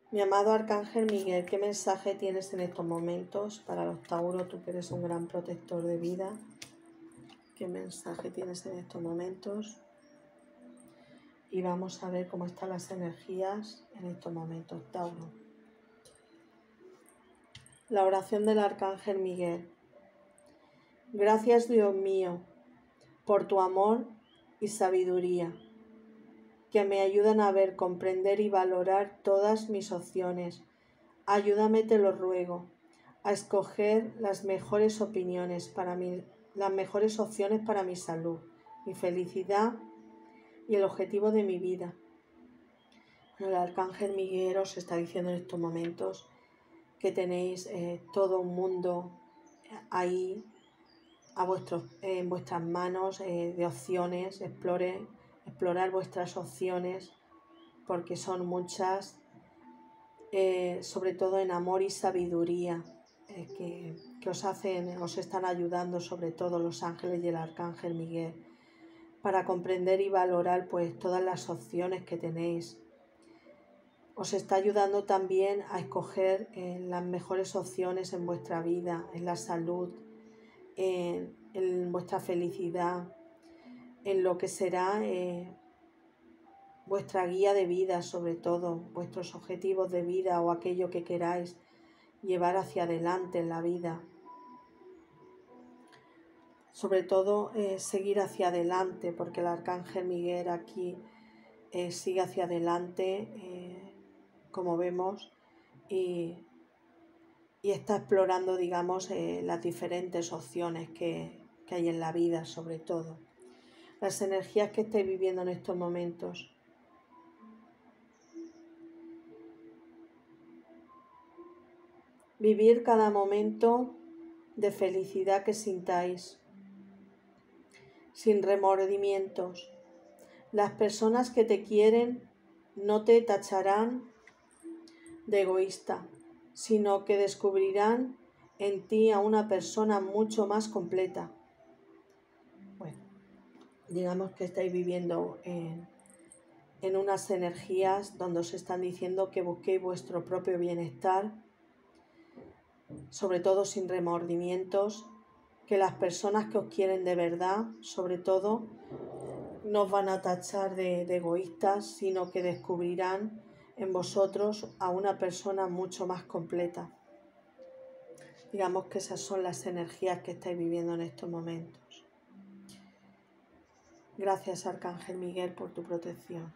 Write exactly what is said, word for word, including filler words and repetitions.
Mi amado Arcángel Miguel, ¿qué mensaje tienes en estos momentos para los Tauro? Tú que eres un gran protector de vida. ¿Qué mensaje tienes en estos momentos? Y vamos a ver cómo están las energías en estos momentos, Tauro. La oración del Arcángel Miguel. Gracias, Dios mío, por tu amor y sabiduría, que me ayudan a ver, comprender y valorar todas mis opciones. Ayúdame, te lo ruego, a escoger las mejores opiniones para mí, las mejores opciones para mi salud, mi felicidad y el objetivo de mi vida. El Arcángel Miguel os está diciendo en estos momentos que tenéis eh, todo un mundo ahí a vuestros, eh, en vuestras manos eh, de opciones. Explore, explorar vuestras opciones porque son muchas. Eh, sobre todo en amor y sabiduría, eh, que, que os hacen, os están ayudando sobre todo los ángeles y el Arcángel Miguel para comprender y valorar pues todas las opciones que tenéis. Os está ayudando también a escoger eh, las mejores opciones en vuestra vida, en la salud, en, en vuestra felicidad, en lo que será eh, vuestra guía de vida, sobre todo, vuestros objetivos de vida o aquello que queráis llevar hacia adelante en la vida. Sobre todo, eh, seguir hacia adelante, porque el Arcángel Miguel aquí eh, sigue hacia adelante, eh, como vemos, y, y está explorando, digamos, eh, las diferentes opciones que, que hay en la vida, sobre todo. Las energías que estáis viviendo en estos momentos. Vivir cada momento de felicidad que sintáis, sin remordimientos. Las personas que te quieren no te tacharán de egoísta, sino que descubrirán en ti a una persona mucho más completa. Bueno, digamos que estáis viviendo en, en unas energías donde os están diciendo que busquéis vuestro propio bienestar, sobre todo sin remordimientos, que las personas que os quieren de verdad, sobre todo, no os van a tachar de, de egoístas, sino que descubrirán en vosotros a una persona mucho más completa. Digamos que esas son las energías que estáis viviendo en estos momentos. Gracias, Arcángel Miguel, por tu protección.